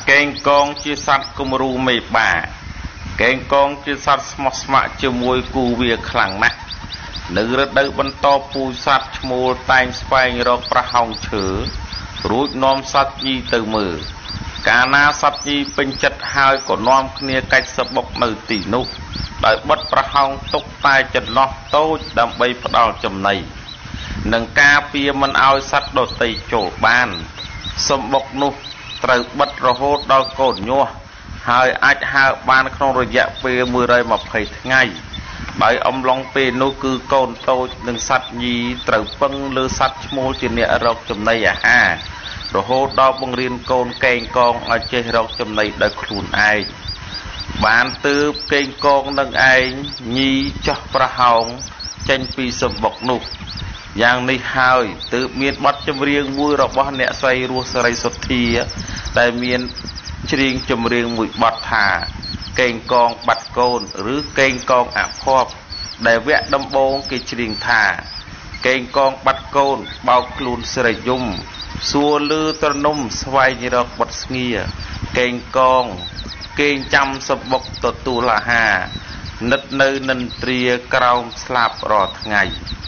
កេងកងជាសត្វគំរូមេបាកេងកងជាសត្វស្មោះស្ម័គ្រជាមួយគូវាខ្លាំងណាស់នៅរដូវបន្តពូជសត្វឈ្មោលតែងស្វែងរកប្រហោងឈើរួចនាំសត្វញីទៅមើលកាលណាសត្វញីពេញចិត្តហើយក៏នាំគ្នាកាច់សបុកនៅទីនោះដោយបិទប្រហោងទុកតែចន្លោះតូចដើម្បីផ្ដល់ចំណីនិងការពារមិនឲ្យសត្វដទៃចូលបានសម្បុកនោះត្រូវបិទរហូតដល់កូនញាស់ហើយអាចហើរបានក្នុងរយៈពេល120ថ្ងៃដោយអំឡុងពេលនោះគឺកូនតូចនិងសត្វញីត្រូវពឹងលើសត្វឈ្មោលជាអ្នករកចំណីអាហាររហូតដល់បង្រៀនកូនកេងកងឲ្យចេះរកចំណីដោយខ្លួនឯងបានទើបកេងកងនឹងឯងញីចោះប្រហោងចេញពីសម្បុកនោះយ៉ាងនេះហើយទើបមានបទចម្រៀងមួយរបស់អ្នកស្រីរស់សេរីសុទ្ធាដែលមានច្រៀងចម្រៀងមួយបទថាកេងកងបាត់កូនឬកេងកងអភ័ព្វដែលវគ្គដំបូងគេច្រៀងថាកេងកងបាត់កូនបោកខ្លួនស្រីយំសួរលឺត្រនំស្វែងរកបាត់ស្ងៀកេងកងកេងចាំសម្បុកទទួលអាហារនិតនៅនិន្ទ្រាក្រោមស្លាប់រាល់ថ្ងៃ